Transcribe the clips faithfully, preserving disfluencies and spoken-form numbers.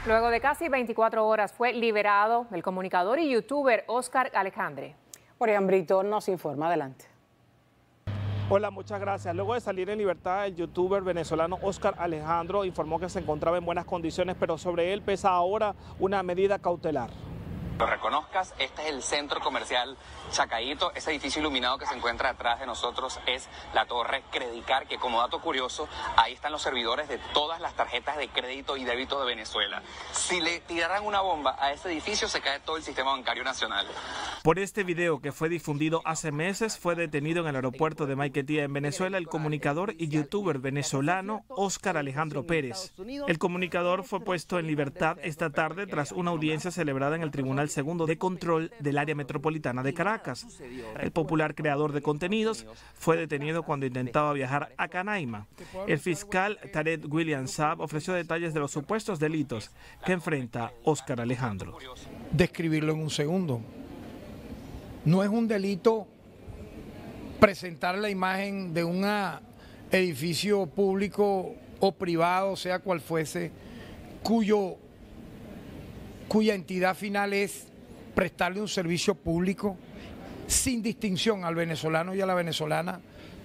Luego de casi veinticuatro horas fue liberado el comunicador y youtuber Oscar Alejandre. Orián Brito nos informa. Adelante. Hola, muchas gracias. Luego de salir en libertad, el youtuber venezolano Oscar Alejandro informó que se encontraba en buenas condiciones, pero sobre él pesa ahora una medida cautelar. Lo reconozcas, este es el centro comercial Chacaíto. Ese edificio iluminado que se encuentra detrás de nosotros es la Torre Credicar, que como dato curioso, ahí están los servidores de todas las tarjetas de crédito y débito de Venezuela. Si le tiraran una bomba a ese edificio, se cae todo el sistema bancario nacional. Por este video que fue difundido hace meses, fue detenido en el aeropuerto de Maiquetía, en Venezuela, el comunicador y youtuber venezolano Oscar Alejandro Pérez. El comunicador fue puesto en libertad esta tarde tras una audiencia celebrada en el Tribunal Segundo de Control del Área Metropolitana de Caracas. El popular creador de contenidos fue detenido cuando intentaba viajar a Canaima. El fiscal Tarek William Saab ofreció detalles de los supuestos delitos que enfrenta Oscar Alejandro. Describirlo en un segundo. No es un delito presentar la imagen de un edificio público o privado, sea cual fuese, cuyo cuya entidad final es prestarle un servicio público sin distinción al venezolano y a la venezolana,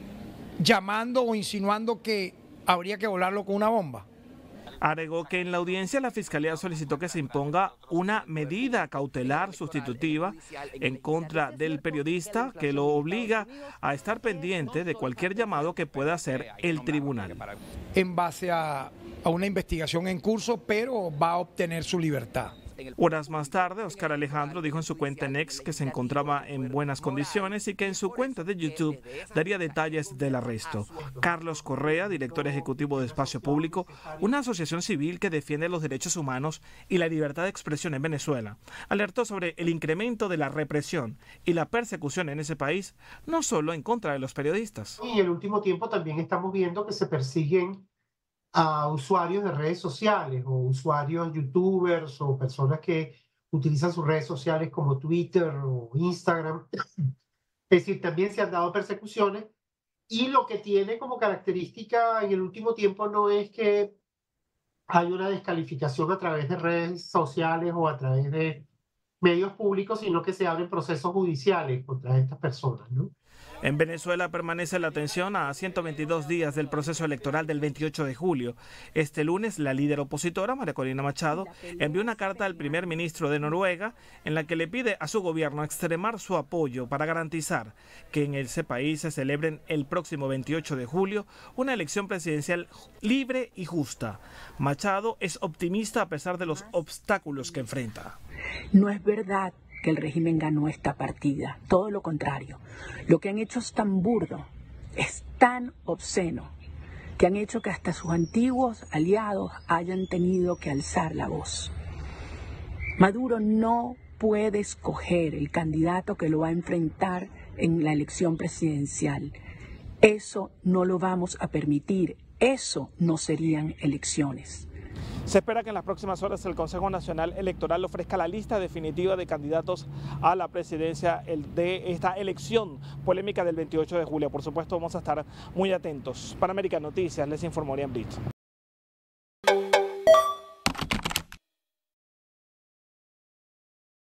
llamando o insinuando que habría que volarlo con una bomba. Agregó que en la audiencia la Fiscalía solicitó que se imponga una medida cautelar sustitutiva en contra del periodista que lo obliga a estar pendiente de cualquier llamado que pueda hacer el tribunal. En base a, a una investigación en curso, pero va a obtener su libertad. Horas más tarde, Oscar Alejandro dijo en su cuenta en X que se encontraba en buenas condiciones y que en su cuenta de YouTube daría detalles del arresto. Carlos Correa, director ejecutivo de Espacio Público, una asociación civil que defiende los derechos humanos y la libertad de expresión en Venezuela, alertó sobre el incremento de la represión y la persecución en ese país, no solo en contra de los periodistas. Y en el último tiempo también estamos viendo que se persiguen a usuarios de redes sociales o usuarios youtubers o personas que utilizan sus redes sociales como Twitter o Instagram. Es decir, también se han dado persecuciones y lo que tiene como característica en el último tiempo no es que hay una descalificación a través de redes sociales o a través de medios públicos, sino que se abren procesos judiciales contra estas personas, ¿no? En Venezuela permanece la tensión a ciento veintidós días del proceso electoral del veintiocho de julio. Este lunes, la líder opositora, María Corina Machado, envió una carta al primer ministro de Noruega en la que le pide a su gobierno extremar su apoyo para garantizar que en ese país se celebren el próximo veintiocho de julio una elección presidencial libre y justa. Machado es optimista a pesar de los obstáculos que enfrenta. No es verdad que el régimen ganó esta partida, todo lo contrario. Lo que han hecho es tan burdo, es tan obsceno, que han hecho que hasta sus antiguos aliados hayan tenido que alzar la voz. Maduro no puede escoger el candidato que lo va a enfrentar en la elección presidencial. Eso no lo vamos a permitir, eso no serían elecciones. Se espera que en las próximas horas el Consejo Nacional Electoral ofrezca la lista definitiva de candidatos a la presidencia de esta elección polémica del veintiocho de julio. Por supuesto, vamos a estar muy atentos. Para América Noticias, les informó Orián Brito.